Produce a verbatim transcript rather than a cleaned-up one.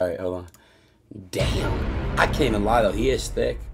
Alright, hold on. Damn. I can't even lie though, he is thick.